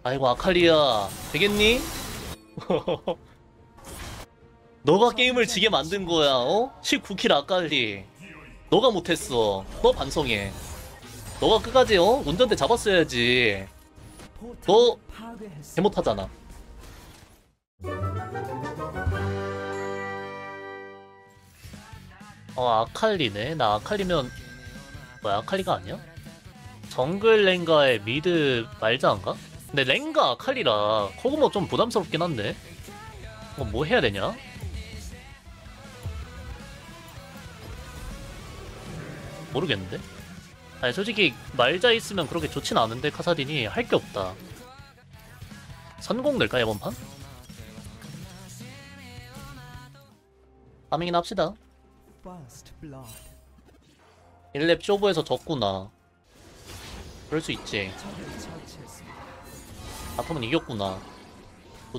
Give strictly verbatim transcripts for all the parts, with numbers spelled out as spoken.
아이고 아칼리야 되겠니? 너가 게임을 지게 만든 거야 어? 십구 킬 아칼리 너가 못했어. 너 반성해. 너가 끝까지 어? 운전대 잡았어야지. 너 개못하잖아. 어 아칼리네. 나 아칼리면 뭐야 아칼리가 아니야? 정글 랭가의 미드 말자인가? 근데 랭가 아칼리라 코그모 좀 부담스럽긴 한데 어, 뭐 해야 되냐? 모르겠는데? 아니 솔직히 말자 있으면 그렇게 좋진 않은데 카사딘이 할 게 없다. 선공 될까 이번 판? 파밍이나 합시다. 일 렙 쇼부에서 졌구나. 그럴 수 있지. 바텀은 이겼구나. 굿.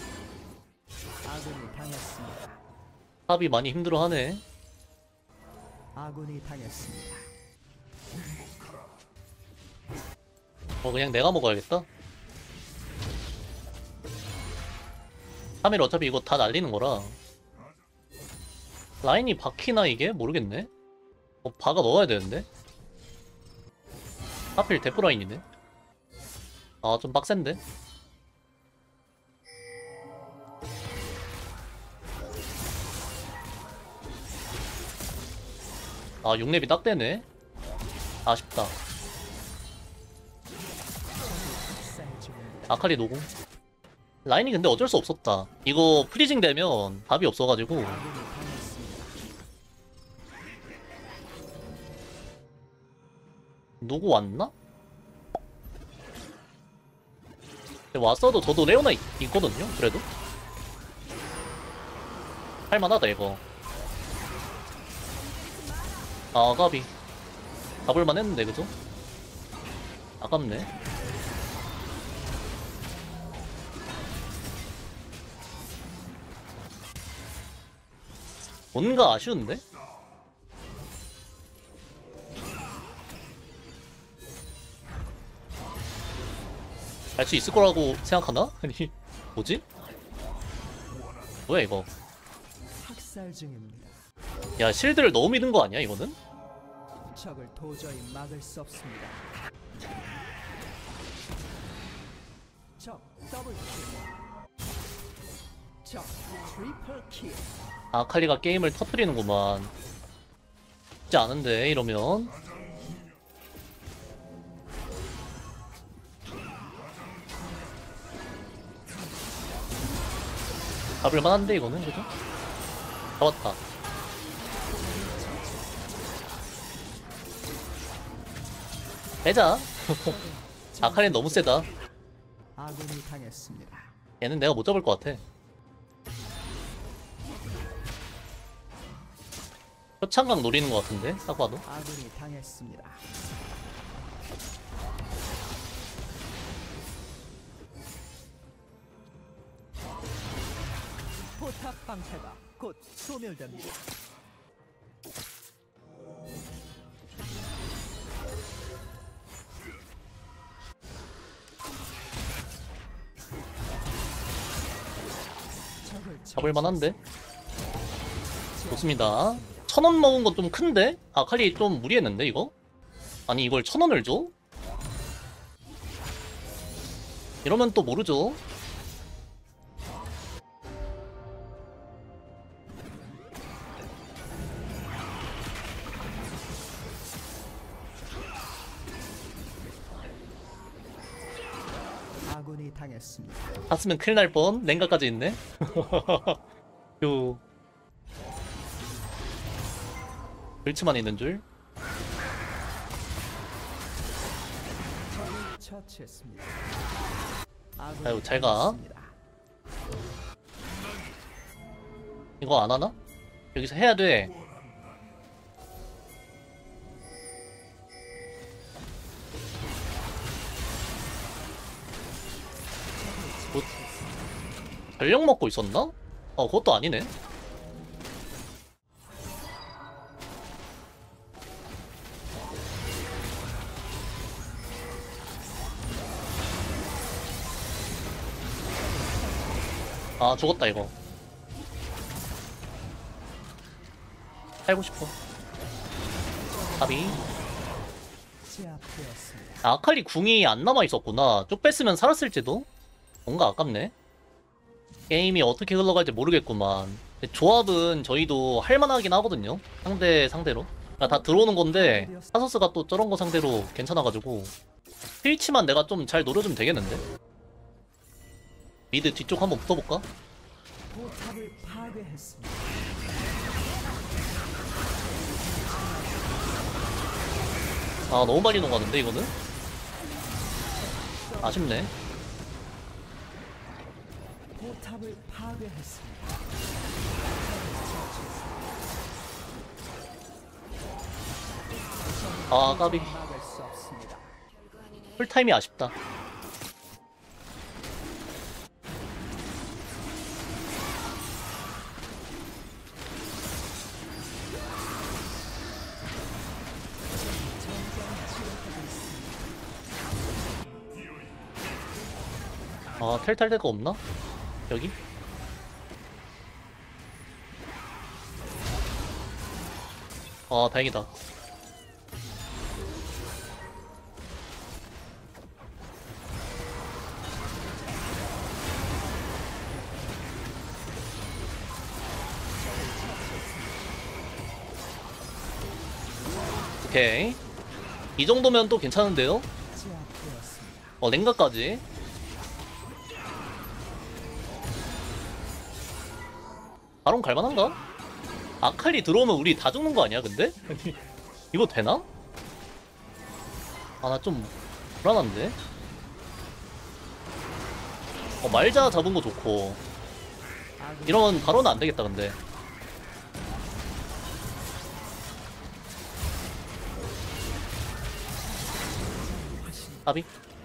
탑이 많이 힘들어하네. 아군이 당했습니다. 어 그냥 내가 먹어야겠다. 삼 일 어차피 이거 다 날리는 거라. 라인이 박히나 이게? 모르겠네. 어 박아 넣어야 되는데? 하필 대포 라인이네. 아 좀 빡센데? 아 육 렙이 딱 되네. 아쉽다. 아칼리 노공. 라인이 근데 어쩔 수 없었다. 이거 프리징 되면 답이 없어가지고. 누구 왔나? 근데 왔어도 저도 레오나 있, 있거든요. 그래도 할만하다 이거. 아 까비. 잡을만 했는데 그죠? 아깝네. 뭔가 아쉬운데? 할 수 있을 거라고 생각하나? 아니 뭐지? 뭐야 이거? 학살 중입니다. 야 실드를 너무 믿은 거 아니야 이거는? 적을 도저히 막을 수 없습니다. 적 더블 킬. 적 트리플 킬. 아칼리가 게임을 터뜨리는구만. 쉽지 않은데 이러면. 잡을만한데 이거는 그죠? 잡았다. 빼자. 아칼리는 너무 세다. 아군이 당했습니다. 얘는 내가 못 잡을 것 같아. 표창각 노리는 것 같은데 딱 봐도. 아군이 당했습니다. 포탑 방패가 곧 소멸됩니다. 잡을만한데? 좋습니다. 천 원 먹은 건 좀 큰데? 아칼리 좀 무리했는데 이거? 아니 이걸 천 원을 줘? 이러면 또 모르죠. 아군이 당했습니다. 탔으면 큰일 날 뻔. 랭가까지 있네. 요 글츠만 있는 줄. 처치했습니다. 아유 잘가. 이거 안 하나? 여기서 해야 돼. 뭐, 전력 먹고 있었나? 어 그것도 아니네. 아 죽었다 이거. 살고 싶어. 가비. 제압되었습니다. 아, 아칼리 궁이 안 남아있었구나. 쭉 뺐으면 살았을지도? 뭔가 아깝네. 게임이 어떻게 흘러갈지 모르겠구만. 근데 조합은 저희도 할만하긴 하거든요. 상대 상대로. 그러니까 다 들어오는 건데 사소스가 또 저런 거 상대로 괜찮아가지고 트위치만 내가 좀 잘 노려주면 되겠는데? 미드 뒤쪽 한번 붙어볼까? 포탑을 파괴했습니다. 아 너무 많이 녹았는데 이거는? 아쉽네. 포탑을 파괴했습니다. 아 까비. 막을 수 없습니다. 풀타임이 아쉽다. 아 텔탈 데가 없나? 여기? 아 다행이다. 오케이. 이 정도면 또 괜찮은데요? 제압되었습니다. 어 랭가까지. 바론 갈만한가? 아칼리 들어오면 우리 다 죽는 거 아니야 근데? 아니, 이거 되나? 아 나 좀 불안한데? 어 말자 잡은 거 좋고 아군 이러면 바론은 안 되겠다 근데. 아비?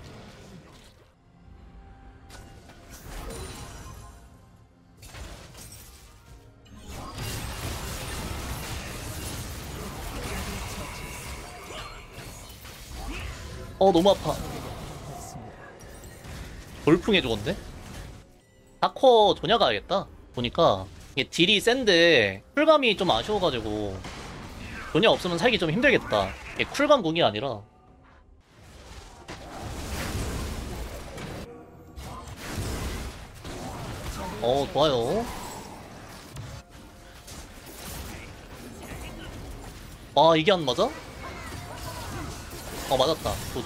어 너무 아파. 했습니다. 돌풍해 죽었네? 다커 조냐 가야겠다. 보니까 이게 딜이 센데 쿨감이 좀 아쉬워가지고 조냐 없으면 살기 좀 힘들겠다. 이게 쿨감 궁이 아니라. 어 좋아요. 아 이게 안 맞아? 어 맞았다. 좋,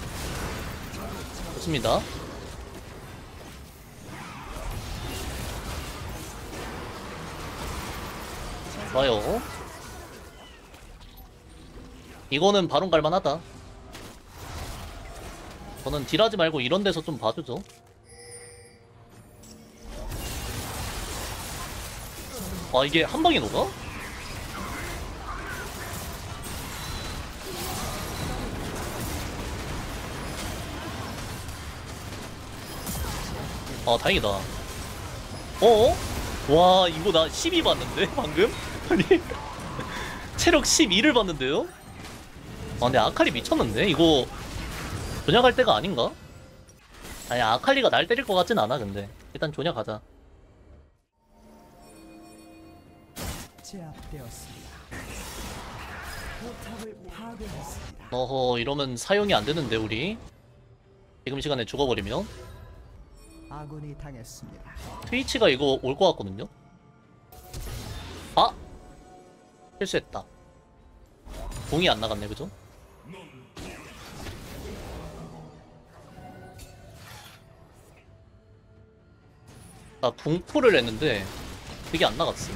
좋습니다. 좋아요. 이거는 바론 갈만하다. 저는 딜하지 말고 이런 데서 좀 봐주죠. 아 이게 한 방에 녹아? 아 다행이다. 어어? 와 이거 나 십이 봤는데 방금? 아니 체력 십이를 봤는데요? 아 근데 아칼리 미쳤는데? 이거 조냐 때가 아닌가? 아니 아칼리가 날 때릴 것 같진 않아 근데 일단 조냐 가자. 제압되었습니다. 포탑을 파괴했습니다. 어허 이러면 사용이 안 되는데 우리 지금 시간에 죽어버리면 아군이 당했습니다. 트위치가 이거 올 것 같거든요? 아! 실수했다. 공이 안 나갔네 그죠? 나 궁포를 했는데 그게 안 나갔어.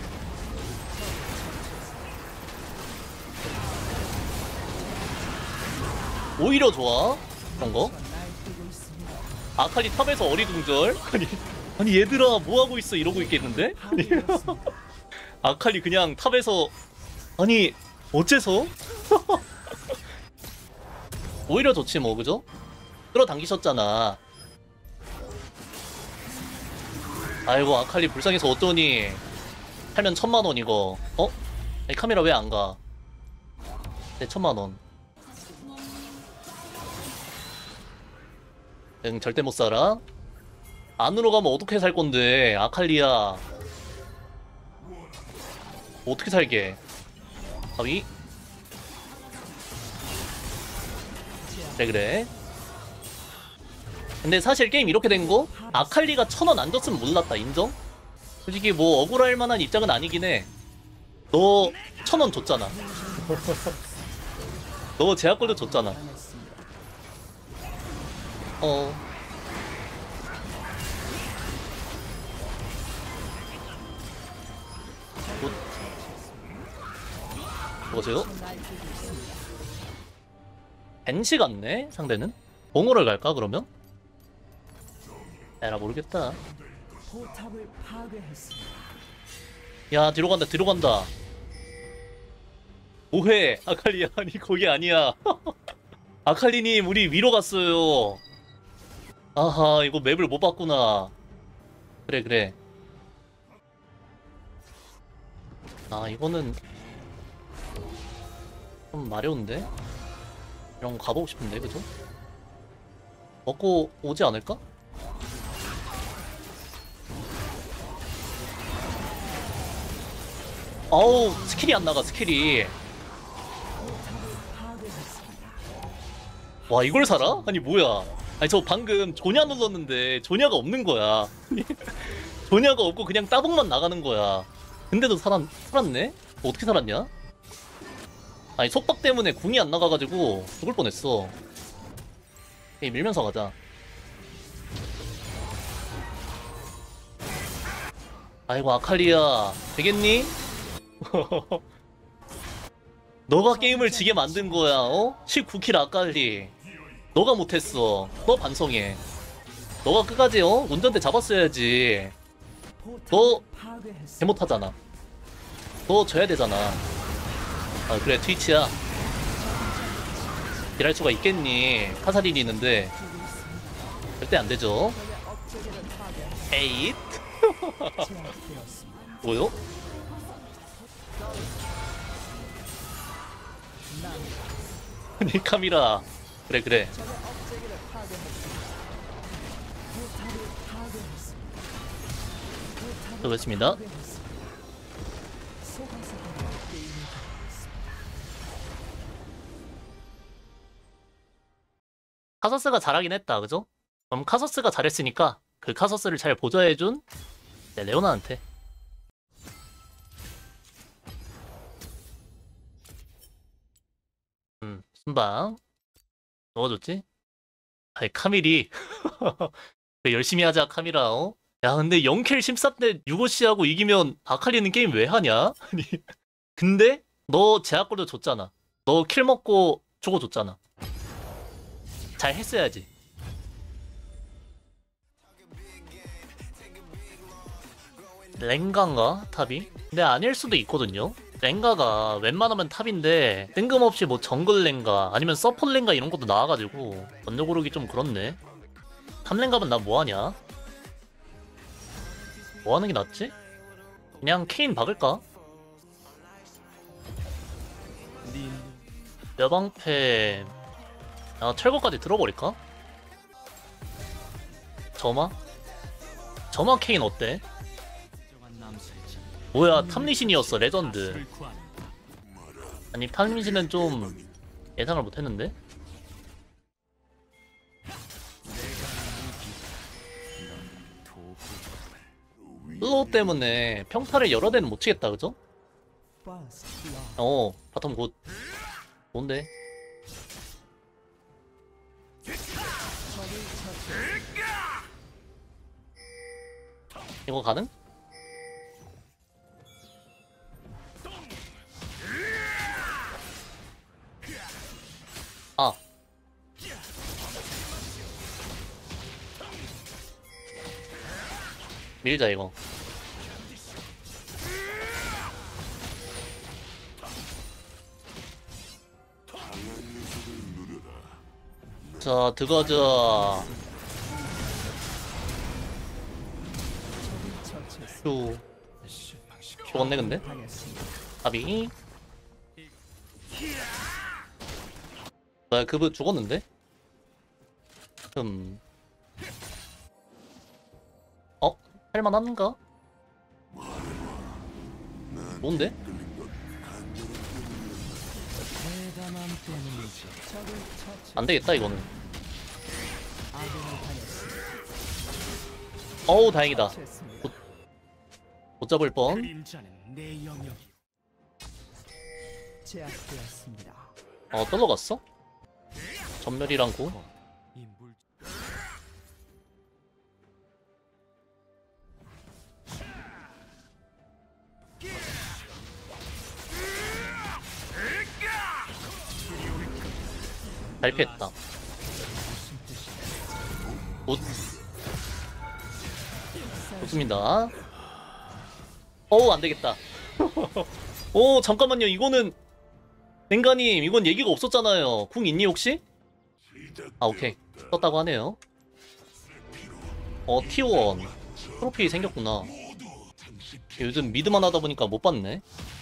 오히려 좋아 그런 거. 날뛰고 있습니다. 아칼리 탑에서 어리둥절. 아니 아니 얘들아 뭐하고 있어 이러고 있겠는데? 아니 파괴되었습니다. 아칼리 그냥 탑에서 아니 어째서? 오히려 좋지 뭐 그죠? 끌어당기셨잖아. 아이고 아칼리 불쌍해서 어쩌니. 팔면 천만원 이거. 어? 아니, 카메라 왜 안 가? 네 천만원. 응 절대 못 살아. 안으로 가면 어떻게 살 건데, 아칼리야. 어떻게 살게? 아위? 그래, 그래. 근데 사실 게임 이렇게 된 거? 아칼리가 천 원 안 줬으면 몰랐다, 인정? 솔직히 뭐 억울할 만한 입장은 아니긴 해. 너 천 원 줬잖아. 너 제약골도 줬잖아. 당했습니다. 어. 뭐, 뭐세요? 날뛰고 있습니다. 벤시 같네, 상대는? 봉호를 갈까, 그러면? 에라, 모르겠다. 포탑을 파괴했습니다. 야, 뒤로 간다, 뒤로 간다. 뭐해, 아칼리야. 아니, 거기 아니야. 아칼리님, 우리 위로 갔어요. 아하, 이거 맵을 못 봤구나. 그래, 그래. 아, 이거는 좀 마려운데? 이런 거 가보고 싶은데, 그죠? 먹고 오지 않을까? 아우, 스킬이 안 나가, 스킬이. 파괴했습니다. 와, 이걸 살아? 아니, 뭐야. 아니, 저 방금 조냐 눌렀는데 조냐가 없는 거야. 조냐가 없고 그냥 따봉만 나가는 거야. 근데도 살았, 살았네? 어떻게 살았냐? 아니, 속박 때문에 궁이 안 나가가지고 죽을 뻔했어. 에이, 밀면서 가자. 아이고, 아칼리야. 되겠니? 너가 게임을 지게 만든 거야, 어? 십구 킬 아칼리. 너가 못했어. 너 반성해. 너가 끝까지, 어? 운전대 잡았어야지. 너 파괴했습니다. 잘못하잖아. 너 져야 되잖아. 아, 그래, 트위치야. 일할 수가 있겠니? 카사딘이 있는데. 절대 안 되죠. 업체계를 파괴. 에잇. 제압되었습니다. 뭐요? 아니, 카미라. 그래, 그래. 적의 업체계를 파괴했습니다. 포탑을 파괴했습니다. 포탑을 수고했습니다. 파괴했습니다. 소가사가 게임을 당했습니다. 카서스가 잘하긴 했다, 그죠? 그럼 카서스가 잘했으니까 그 카서스를 잘 보좌해준 네, 레오나한테. 음, 순방. 넣어줬지? 아이, 카밀이. 그래, 열심히 하자, 카밀아, 어? 야, 근데 영 킬 십삼 대 유고씨하고 이기면 아칼리는 게임 왜 하냐? 아니, 근데 너 제약골도 줬잖아. 너 킬 먹고 죽어줬잖아. 잘 했어야지. 랭가인가? 탑이? 근데 아닐 수도 있거든요? 랭가가 웬만하면 탑인데 뜬금없이 뭐 정글 랭가 아니면 서폿 랭가 이런 것도 나와가지고 먼저 고르기 좀 그렇네. 탑 랭가면 나 뭐하냐? 뭐하는 게 낫지? 그냥 케인 박을까? 여방패 아 철거까지 들어버릴까? 점화? 점화 케인 어때? 뭐야 탐리신이었어 레전드. 아니 탐리신은 좀 예상을 못했는데? 슬로우 때문에 평타를 여러 대는 못 치겠다 그죠? First blood. 어 바텀 곧 뭔데? 이거 가능? 아 밀자 이거. 자 들어가자. 또 죽었네 근데? 당했습니다. 아비 나 그분 죽었는데? 음 할만한가? 뭔데? 대담함 때문이지. 적을 처치. 안되겠다 이거는. 아군을 당했습니다. 어우 다행이다. 처치했습니다. 못 잡을 뻔. 그림자는 내 영역이요. 제압되었습니다. 어 떨어갔어? 전멸이랑 고. 이 물. 잘 피했다. 굿. 좋습니다. 어우 안되겠다. 오 잠깐만요. 이거는 랭가님 이건 얘기가 없었잖아요. 궁 있니 혹시? 아 오케이 떴다고 하네요. 어 티원 트로피 생겼구나. 요즘 미드만 하다보니까 못봤네.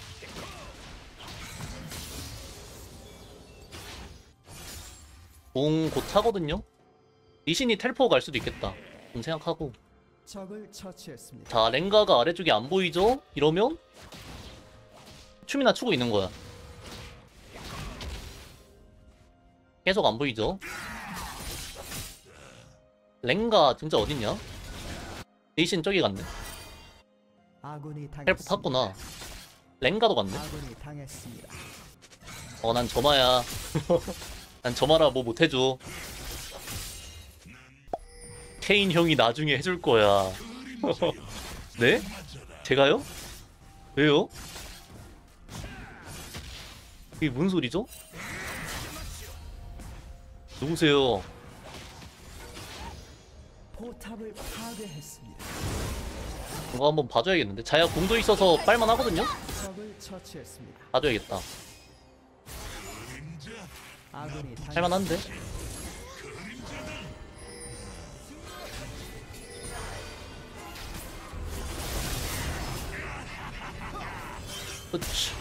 공 곧 차거든요. 리신이 텔포 갈 수도 있겠다 좀 생각하고. 적을 처치했습니다. 자 랭가가 아래쪽에 안 보이죠? 이러면 춤이나 추고 있는 거야. 계속 안 보이죠? 랭가 진짜 어딨냐? 리신 저기 갔네. 아군이 텔포 당했습니다. 탔구나. 랭가도 갔네. 아군이 당했습니다. 어 난 점아야. 난 점아라 뭐 못해줘. 케인 형이 나중에 해줄 거야. 네? 제가요? 왜요? 이게 무슨 소리죠? 누구세요? 포탑을 파괴했습니다. 이거 한번 봐줘야겠는데. 자야 공도 있어서 빨만 하거든요? 적을 처치했습니다. 봐줘야겠다. 아군이 당했습니다. 할만한데? 으치.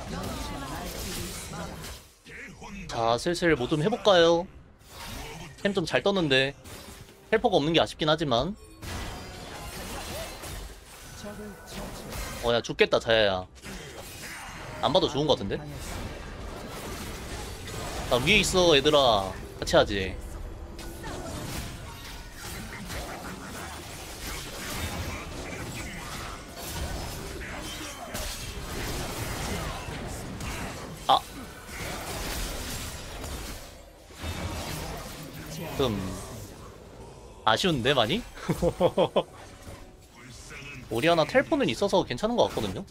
자 슬슬 뭐 좀 해볼까요? 템 좀 잘 떴는데 헬퍼가 없는 게 아쉽긴 하지만. 적을 처치. 어야 죽겠다 자야야. 안 봐도 좋은 거 같은데? 당했습니다. 나 위에 있어 얘들아. 같이 하지. 아 좀 아쉬운데 많이? 오리아나 텔포는 있어서 괜찮은 것 같거든요?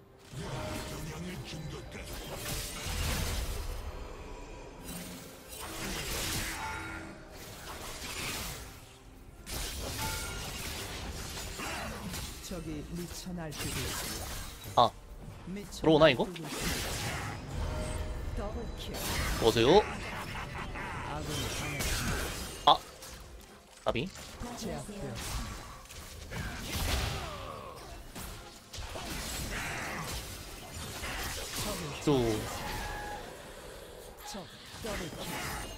적이 미쳐 날뛰고 있습니다. 아 미쳐 들어오나, 이거? 날뛰고 있습니다. 더블킬. 보세요. 아군이 당했습니다. 아 까비. 제압되었습니다. 또 적 더블킬.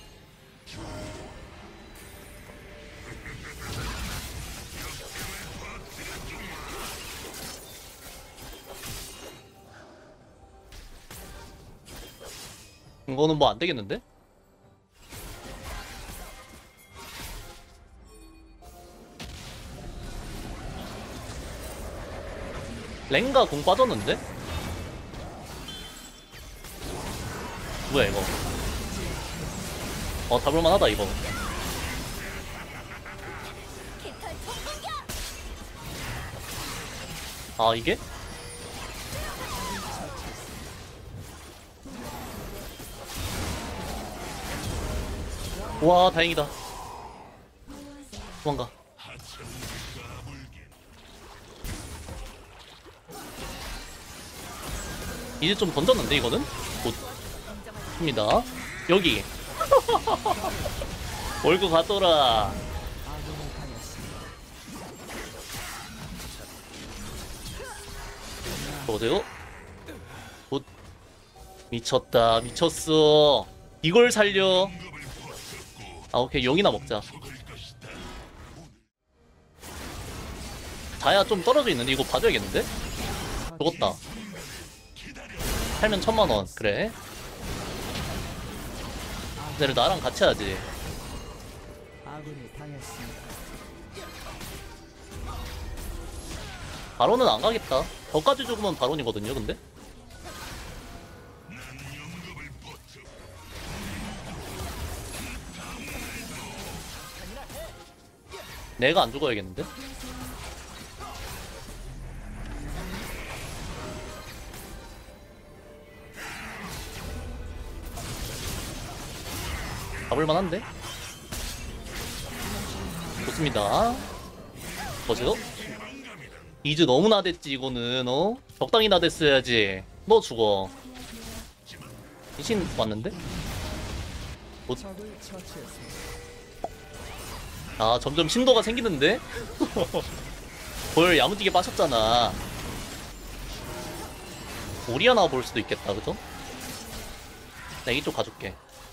이거는 뭐 안 되겠는데? 랭가 공 빠졌는데? 뭐야 이거? 어 잡을만 하다 이거. 아 이게? 와 다행이다. 도망가. 이제 좀 던졌는데 이거는? 좋습니다. 여기 월급 가더라. 아군이 당했습니다. 보세요. 굿. 미쳤다 미쳤어. 이걸 살려. 아 오케이 용이나 먹자. 자야 좀 떨어져 있는데 이거 봐줘야겠는데? 죽었다. 살면 천만 원. 그래. 근데 나랑 같이 하지. 아군이 당했습니다. 바론은 안 가겠다. 저까지 죽으면 바론이거든요, 근데? 내가 안 죽어야겠는데? 잡을만한데? 좋습니다. 보세요. 이즈 너무 나댔지 이거는. 어? 적당히 나댔어야지. 너 죽어. 이신 왔는데? 적을 처치했습니다. 아 점점 신도가 생기는데? 볼 야무지게 빠셨잖아. 오리아나 볼 수도 있겠다 그죠? 나 이쪽 가줄게.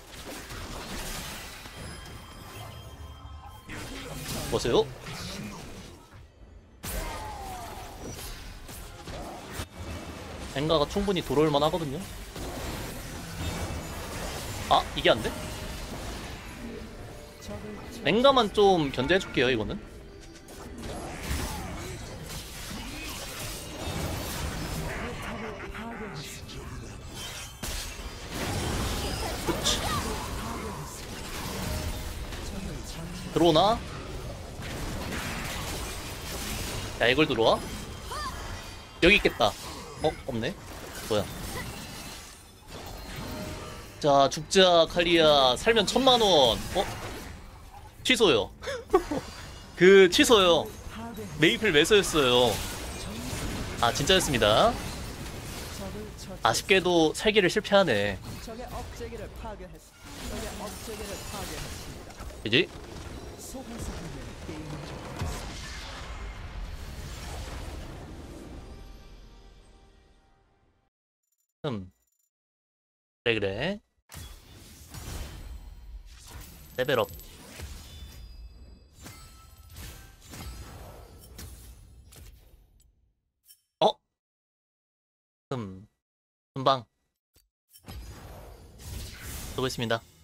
보세요. 뱅가가 충분히 들어올만 하거든요. 아 이게 안 돼? 적을 처치. 뱅가만 좀 견제해줄게요 이거는. 그치. 들어오나? 야 이걸 들어와? 여기 있겠다. 어? 없네? 뭐야? 자 죽자 칼리야. 살면 천만원. 어? 취소요. 그 취소요. 메이플 매수였어요. 아 진짜였습니다. 적을 처치. 아쉽게도 살기를 실패하네. 적의 업체계를 파괴했습니다. 적의 업체계를 파괴했습니다. 그지? 속에서 하는 게임을 음. 그래 그래. 레벨업. 어? 음. 금방. 수고했습니다.